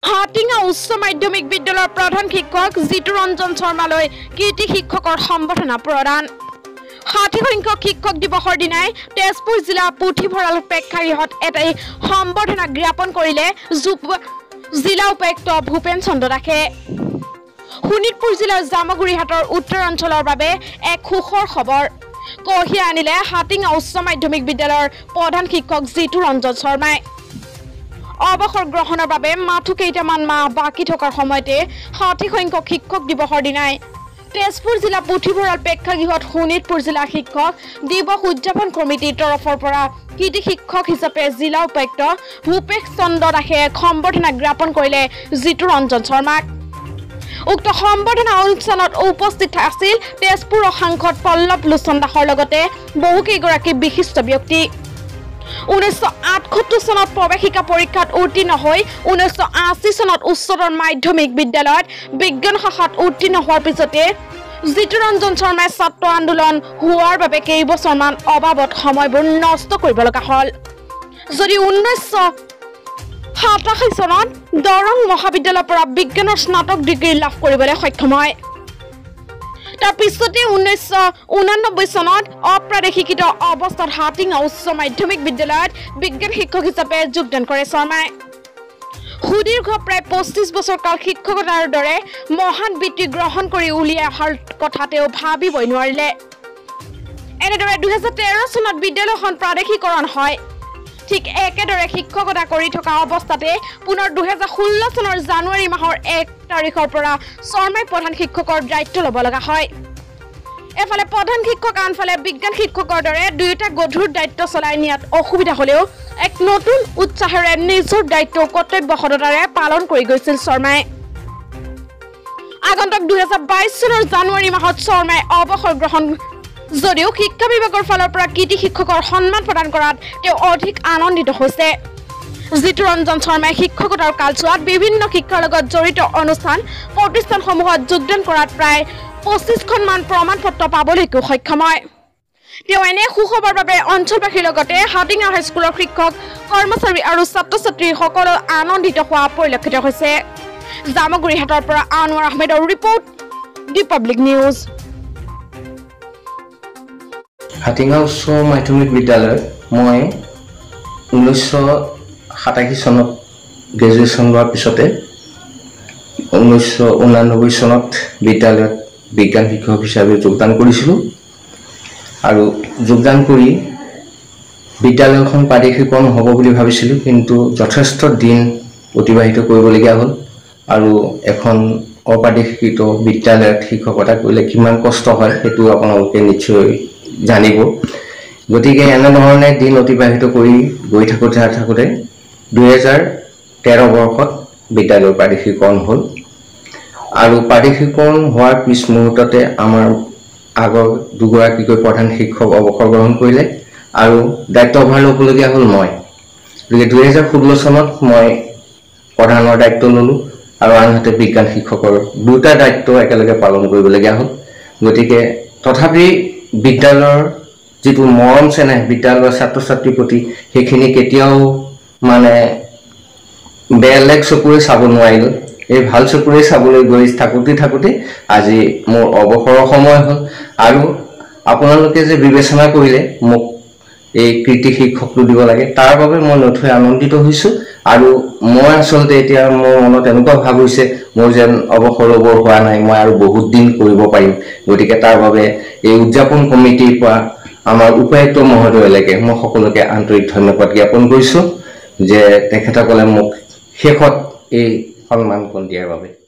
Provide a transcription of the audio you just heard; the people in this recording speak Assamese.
হাটিঙা উচ্চ মাধ্যমিক বিদ্যালয়ৰ প্ৰধান শিক্ষক জিতু ৰঞ্জন শৰ্মালৈ কীৰ্তি শিক্ষকৰ সম্বৰ্ধনা প্ৰদান 60 সংখ্যক শিক্ষক দিৱসৰ দিনাই তেজপুৰ জিলা পুথিভঁৰাল প্ৰেক্ষাগৃহত এটাই সম্বৰ্ধনা জ্ঞাপন কৰিলে জিলা উপায়ুক্ত ভূপেন চন্দ্ৰ দাসে শোণিতপুৰ জিলাৰ জামগুৰিহাটৰ উত্তৰ অঞ্চলৰ বাবে এক সুখৰ খবৰ কঢ়িয়াই আনিলে হাটিঙা উচ্চ মাধ্যমিক বিদ্যালয়ৰ প্ৰধান শিক্ষক জিতু ৰঞ্জন শৰ্মাই অৱসৰ গ্ৰহণৰ বাবে মাথো কেইটামান মাহ বাকী থকাৰ সময়তে 60 সংখ্যক শিক্ষক দিৱসৰ দিনাই তেজপুৰ জিলা পুথিভঁৰাল প্ৰেক্ষাগৃহত শোণিতপুৰ জিলা শিক্ষক দিৱস উদযাপন কমিটিৰ তৰফৰ পৰা কীৰ্তি শিক্ষক হিচাপে জিলা উপায়ুক্ত ভূপেন চন্দ্ৰ দাসে সম্বৰ্ধনা জ্ঞাপন কৰিলে জিতু ৰঞ্জন শৰ্মাক উক্ত সম্বৰ্ধনা অনুষ্ঠানত উপস্থিত আছিল তেজপুৰৰ সাংসদ পল্লৱ লোচন দাসৰ লগতে বহুকেইগৰাকী বিশিষ্ট ব্যক্তি 1978 চনত প্ৰৱেশিকা পৰীক্ষাত উত্তীৰ্ণ হৈ 1980 চনত উচ্চতৰ মাধ্যমিক বিদ্যালয়ত বিজ্ঞান শাখাত উত্তীৰ্ণ হোৱাৰ পিছতে জিতু ৰঞ্জন শৰ্মাই ছাত্ৰ আন্দোলন হোৱাৰ বাবে কেইবছৰমান অবাবত সময়বোৰ নষ্ট কৰিব লগা হ'ল যদি 1987 চনত দৰং মহাবিদ্যালয়ৰ পৰা বিজ্ঞানৰ স্নাতক ডিগ্ৰী লাভ কৰিবলৈ সক্ষম হয় তাৰ পিছতে 1989 চনত অপ্ৰাদেশিকৃত অৱস্থাত হাটিঙা উচ্চ মাধ্যমিক বিদ্যালয়ত বিজ্ঞান শিক্ষক হিচাপে যোগদান কৰে শৰ্মাই সুদীৰ্ঘ প্ৰায় 25 বছৰ কাল শিক্ষকতাৰ দৰে মহান বৃত্তি গ্ৰহণ কৰি উলিয়াই অহাৰ কথা তেওঁ ভাবিবই নোৱাৰিলে এনেদৰে 2013 চনত বিদ্যালয়খন প্ৰাদেশিকৰণ হয় ঠিক একেদৰে শিক্ষকতা কৰি থকা অৱস্থাতে পুনৰ 2016 চনৰ জানুৱাৰী মাহৰ 1 তাৰিখৰ পৰা শৰ্মাই প্ৰধান শিক্ষকৰ দায়িত্ব ল'ব লগা হয় এফালে প্ৰধান শিক্ষক আনফালে বিজ্ঞান শিক্ষকৰ দৰে দুয়োটা গধুৰ দায়িত্ব চলাই নিয়াত অসুবিধা হ'লেও এক নতুন উৎসাহেৰে নিজৰ দায়িত্ব কৰ্তব্যসততাৰে পালন কৰি গৈছিল শৰ্মাই আগন্তুক 2022 চনৰ জানুৱাৰী মাহত শৰ্মাই অৱসৰ গ্ৰহণ যদিও শিক্ষা বিভাগৰ ফালৰ পৰা কীৰ্তি শিক্ষকৰ সন্মান প্ৰদান কৰাত তেওঁ অধিক আনন্দিত হৈছে জিতু ৰঞ্জন শৰ্মাই শিক্ষকতাৰ কালছোৱাত বিভিন্ন শিক্ষাৰ লগত জড়িত অনুষ্ঠান প্ৰতিষ্ঠানসমূহত যোগদান কৰাত প্ৰায় 25খন মান প্ৰমাণ পত্ৰ পাবলৈকো সক্ষম হয় তেওঁ এনে সুখবৰ বাবে অঞ্চলবাসীৰ লগতে হাটিঙা হাইস্কুলৰ শিক্ষক কৰ্মচাৰী আৰু ছাত্ৰ ছাত্ৰী সকলো আনন্দিত হোৱা পৰিলক্ষিত হৈছে জামগুৰিহাটৰ পৰা আনোৱাৰ আহমেদৰ report the public news Hatinga উচ্চ মাধ্যমিক বিদ্যালয়ত মই 1987 চনত গ্ৰেজুৱেশ্যন লোৱাৰ পিছতে 1989 চনত বিদ্যালয়ত বিজ্ঞান শিক্ষক হিচাপে যোগদান কৰিছিলোঁ আৰু যোগদান কৰি বিদ্যালয়খন প্ৰাদেশিকৰণ হ'ব বুলি ভাবিছিলোঁ কিন্তু যথেষ্ট দিন অতিবাহিত কৰিবলগীয়া হ'ল আৰু এখন অপ্ৰাদেশিকৃত বিদ্যালয়ত শিক্ষকতা কৰিলে কিমান কষ্ট হয় সেইটো আপোনালোকে নিশ্চয় জানিব গতিকে এনেধৰণে দিন অতিবাহিত কৰি গৈ থাকোঁতে 2013 বৰ্ষত বিদ্যালয়ৰ প্ৰাদেশিকৰণ হ'ল আৰু প্ৰাদেশিকৰণ হোৱাৰ পিছ মুহূৰ্ততে আমাৰ আগৰ দুগৰাকীকৈ প্ৰধান শিক্ষক অৱসৰ গ্ৰহণ কৰিলে আৰু দায়িত্বভাৰ ল'বলগীয়া হ'ল মই গতিকে 2016 চনত মই প্ৰধানৰ দায়িত্ব ল'লোঁ আৰু আনহাতে বিজ্ঞান শিক্ষকৰ দুটা দায়িত্ব একেলগে পালন কৰিবলগীয়া হ'ল গতিকে তথাপি বিদ্যালয়ৰ যিটো মৰম চেনেহ বিদ্যালয়ৰ ছাত্ৰ ছাত্ৰীৰ প্ৰতি সেইখিনি কেতিয়াও মানে বেলেগ চকুৰে চাব নোৱাৰিলোঁ এই ভাল চকুৰে চাবলৈ গৈ থাকোঁতে আজি মোৰ অৱসৰৰ সময় হ'ল আৰু আপোনালোকে যে বিবেচনা কৰিলে মোক এই কীৰ্তি শিক্ষকটো দিব লাগে তাৰ বাবে মই নথৈ আনন্দিত হৈছোঁ আৰু মই আচলতে এতিয়া মোৰ মনত এনেকুৱা ভাৱ হৈছে মোৰ যেন অৱসৰ ল'বৰ হোৱা নাই মই আৰু বহুত দিন কৰিব পাৰিম গতিকে তাৰ বাবে এই উদযাপন কমিটিৰ পৰা আমাৰ উপায়ুক্ত মহোদয়লৈকে মই সকলোকে আন্তৰিক ধন্যবাদ জ্ঞাপন কৰিছোঁ যে তেখেতসকলে মোক শেষত এই সন্মানকণ দিয়াৰ বাবে